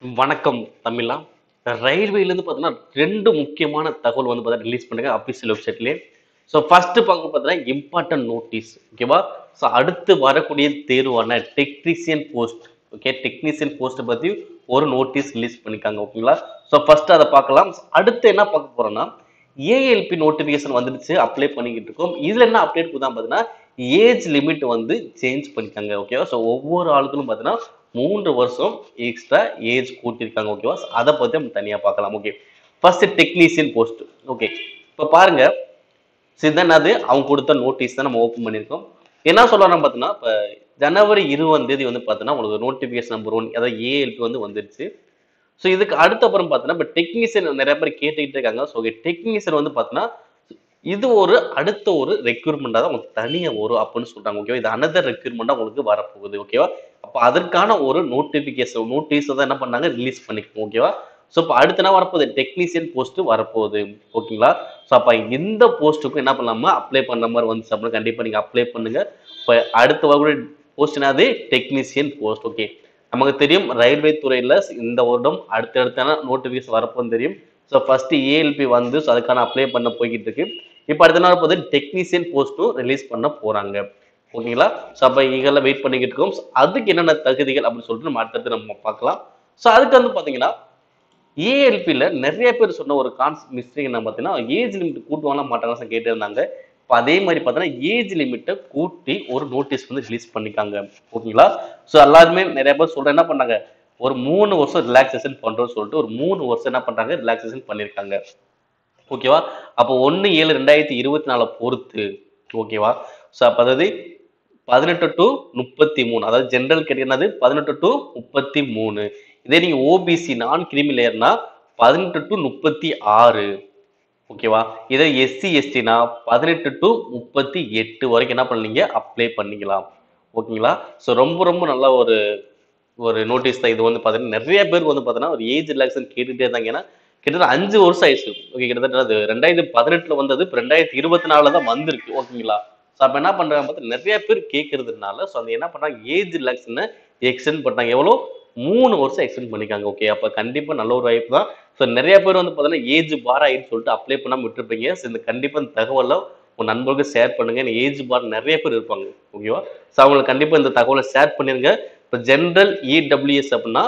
வணக்கம் தமிழா. ரயில்வேலேருந்து பார்த்தீங்கன்னா 2 முக்கியமான தகவல் வந்து பார்த்தீங்கன்னா ரிலீஸ் பண்ணுங்க அஃபிஷியல் வெப்சைட்லயே. ஸோ ஃபர்ஸ்ட் பார்க்க பார்த்தீங்கன்னா இம்பார்ட்டன்ட் நோட்டீஸ். ஓகேவா? ஸோ அடுத்து வரக்கூடிய தேர்வான technician post. Okay, technician post பத்தி ஒரு நோட்டீஸ் ரிலீஸ் பண்ணிருக்காங்க. ஓகேங்களா? ஸோ ஃபர்ஸ்ட் அதை பார்க்கலாம். அடுத்து என்ன பார்க்க போறோம்னா ஏஎல்பி நோட்டிபிகேஷன் வந்துடுச்சு, அப்ளை பண்ணிக்கிட்டு இருக்கோம். இதுல என்ன அப்டேட் கொடுத்தா பார்த்தீங்கன்னா ஏஜ் லிமிட் வந்து சேஞ்ச் பண்ணிருக்காங்க. ஓகேவா? ஸோ ஒவ்வொரு ஆளுக்கும் பார்த்தீங்கன்னா 3 வருஷம் எக்ஸ்ட்ரா ஏஜ் கூட்டியிருக்காங்க. ஓகேவா? அதை பத்தி நம்ம தனியா பார்க்கலாம். Okay, first technician post. Okay, இப்போ பாருங்க, இதுதான் அது அவங்க கொடுத்த நோட்டீஸ் தான் நம்ம ஓப்பன் பண்ணியிருக்கோம். என்ன சொல்றாங்க பார்த்தீங்கன்னா, இப்போ ஜனவரி 20ஆம் தேதி வந்து பார்த்தீங்கன்னா உங்களுக்கு நோட்டிபிகேஷன் நம்பர் 1 அதாவது ஏஎல்பி வந்து வந்துருச்சு. ஸோ இதுக்கு அடுத்த அப்புறம் பார்த்தீங்கன்னா இப்போ டெக்னீசியன் நிறைய பேர் கேட்டுக்கிட்டு இருக்காங்க. ஸோ டெக்னீசியன் வந்து பார்த்தீங்கன்னா இது ஒரு அடுத்த ஒரு ரெக்ரூட்மெண்டா தான் உங்களுக்கு தனியா வரும் அப்படின்னு சொல்றாங்க. ஓகேவா? இது அனதர் ரெக்ரூட்மெண்டா உங்களுக்கு வரப்போகுது. ஓகேவா? அப்ப அதற்கான ஒரு நோட்டிபிகேஷன் நோட்டீஸ் தான் என்ன பண்ணாங்க ரிலீஸ் பண்ணிக்கோங்க. ஓகேவா? ஸோ இப்போ அடுத்து என்ன வரப்போகுது, டெக்னீசியன் போஸ்ட் வரப்போகுது. ஓகேங்களா? ஸோ அப்ப இந்த போஸ்ட்டுக்கும் என்ன பண்ணலாமா அப்ளை பண்ண மாதிரி வந்துச்சு அப்படின்னு கண்டிப்பா நீங்க அப்ளை பண்ணுங்க. இப்போ அடுத்து வரக்கூடிய போஸ்ட் என்னது, டெக்னீசியன் போஸ்ட். ஓகே, நமக்கு தெரியும் ரயில்வே துறையில இந்த வருடம் அடுத்தடுத்தான நோட்டிபிகேஷன் வரப்போன்னு தெரியும். ஸோ ஃபர்ஸ்ட் ஏஎல்பி வந்து ஸோ அதுக்கான அப்ளை பண்ண போய்கிட்டு இருக்கு. இப்போ அடுத்த நாள் போது டெக்னீசியன் போஸ்ட்டும் ரிலீஸ் பண்ண போறாங்க. ஓகேங்களா? ஸோ அப்போ இதெல்லாம் வெயிட் பண்ணிக்கிட்டு இருக்கோம். அதுக்கு என்னென்ன தகுதிகள் அப்படின்னு சொல்லிட்டு நம்ம அடுத்தடுத்து நம்ம பார்க்கலாம். ஸோ அதுக்கு வந்து பார்த்தீங்கன்னா ஏஎல்பியில் நிறைய பேர் சொன்ன ஒரு கான்செப்ட் மிஸ்டேக் என்ன பார்த்தீங்கன்னா ஏஜ் லிமிட் கூட்டுவாங்க மாட்டாங்க கேட்டு இருந்தாங்க. இப்போ அதே மாதிரி பார்த்தீங்கன்னா ஏஜ் லிமிட்டை கூட்டி ஒரு நோட்டீஸ் வந்து ரிலீஸ் பண்ணிக்காங்க. ஓகேங்களா? ஸோ எல்லாருமே நிறைய பேர் சொல்ற என்ன பண்ணாங்க, ஒரு 3 வருஷம் ரிலாக்ஸேஷன் பண்றோம்னு சொல்லிட்டு ஒரு 3 வருஷம் என்ன பண்றாங்க ரிலாக்ஸேஷன் பண்ணியிருக்காங்க. ஓகேவா? அப்போ 1/7/2024 பொறுத்து. ஓகேவா? ஸோ அப்போ அதாவது 18 டு 33, அதாவது ஜெனரல் கேட்டகரினது 18 டு 33. இதே நீங்க ஓபிசி நான் கிரிமி லேயர்னா 18 டு 36. ஓகேவா? இதே எஸ்சி எஸ்டினா 18 டு 38 வரைக்கும் என்ன பண்ணீங்க அப்ளை பண்ணிக்கலாம். ஓகேங்களா? ஸோ ரொம்ப ரொம்ப நல்ல ஒரு ஒரு நோட்டீஸ் தான் இது. வந்து பார்த்தீங்கன்னா நிறைய பேர் வந்து பார்த்தீங்கன்னா ஒரு ஏஜ் ரிலாக்ஸேஷன் கேட்டுட்டே இருந்தாங்க. ஏன்னா கிட்டத்தட்ட 5 வருஷம் ஆயிடுச்சு. ஓகே, கிட்டத்தட்ட அது 2018 வந்தது, இப்போ 2024 தான் வந்திருக்கு. ஓகேங்களா? ஸோ அப்போ என்ன பண்றாங்க பார்த்தா நிறைய பேர் கேட்கறதுனால ஸோ அது என்ன பண்றாங்க ஏஜ் ரிலாக்ஸேஷனை எக்ஸ்டெண்ட் பண்ணாங்க. எவ்வளோ, 3 வருஷம் எக்ஸ்டெண்ட் பண்ணிக்காங்க. ஓகே, அப்போ கண்டிப்பா நல்ல ஒரு வாய்ப்பு தான். ஸோ நிறைய பேர் வந்து பார்த்தீங்கன்னா ஏஜ் பார் ஆயிடுன்னு சொல்லிட்டு அப்ளை பண்ணாம விட்டுருப்பீங்க. ஸோ இந்த கண்டிப்பா இந்த தகவலை உங்க நண்பர்களுக்கு ஷேர் பண்ணுங்க. ஏஜ் பார் நிறைய பேர் இருப்பாங்க. ஓகேவா? ஸோ அவங்களுக்கு கண்டிப்பா இந்த தகவலை ஷேர் பண்ணிருங்க. இப்போ ஜென்ரல் இடபிள்யூஎஸ் அப்படின்னா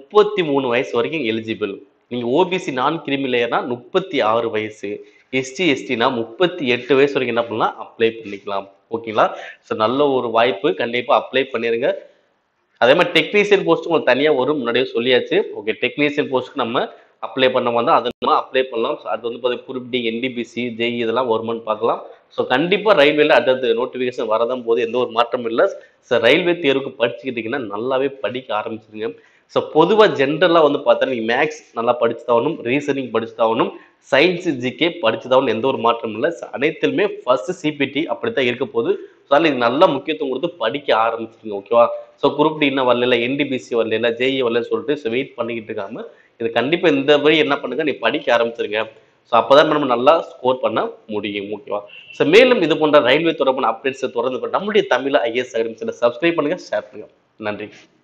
33 வயசு வரைக்கும் எலிஜிபிள். நீங்க ஓபிசி நான் கிரிமி லேயர்னா 36 வயசு, எஸ்டி எஸ்டினா 38 வயசு வரைக்கும் என்ன பண்ணலாம் அப்ளை பண்ணிக்கலாம். ஓகேங்களா? ஸோ நல்ல ஒரு வாய்ப்பு, கண்டிப்பா அப்ளை பண்ணிருங்க. அதே மாதிரி டெக்னீசியன் போஸ்ட் உங்களுக்கு தனியா வரும், முன்னாடியே சொல்லியாச்சு. ஓகே, டெக்னீசியன் போஸ்ட்க்கு நம்ம அப்ளை பண்ண வந்தா அதை நம்ம அப்ளை பண்ணலாம். அது வந்து பார்த்தீங்கன்னா குரூப் டி, என்டிபிசி, ஜெய் இதெல்லாம் வருமானு பார்க்கலாம். ஸோ கண்டிப்பா ரயில்வேல அடுத்தது நோட்டிபிகேஷன் வரதான் போது எந்த ஒரு மாற்றமும் இல்லை. ஸோ ரயில்வே தேர்வுக்கு படிச்சுக்கிட்டீங்கன்னா நல்லாவே படிக்க ஆரம்பிச்சிருங்க. ஸோ பொதுவாக ஜென்ரலாக வந்து பார்த்தா நீங்கள் மேக்ஸ் நல்லா படிச்சுதாகணும், ரீசனிங் படிச்சுதாகணும், சயின்ஸ் ஜிகே படிச்சுதாகணும், எந்த ஒரு மாற்றமும் இல்லை. அனைத்திலுமே ஃபர்ஸ்ட் சிபிடி அப்படித்தான் இருக்க போகுது. ஸோ அதனால இது நல்லா முக்கியத்துவம் கொடுத்து படிக்க ஆரம்பிச்சிருங்க. ஓகேவா? ஸோ குரூப் டி இன்னும் வரல, என்டிபிசி வரல, ஜேஇ வரலன்னு சொல்லிட்டு ஸோ வெயிட் பண்ணிக்கிட்டு இருக்காம இது கண்டிப்பா இந்த வழி என்ன பண்ணுங்க, நீ படிக்க ஆரம்பிச்சிருங்க. ஸோ அப்பதான் நம்ம நல்லா ஸ்கோர் பண்ண முடியும். ஓகேவா? ஸோ மேலும் இது போன்ற ரயில்வே தொடர்பான அப்டேட்ஸ் தொடர்ந்து நம்முடைய தமிழ் ஐஎஸ் அகாடமி சப்ஸ்கிரைப் பண்ணுங்க, ஷேர் பண்ணுங்க. நன்றி.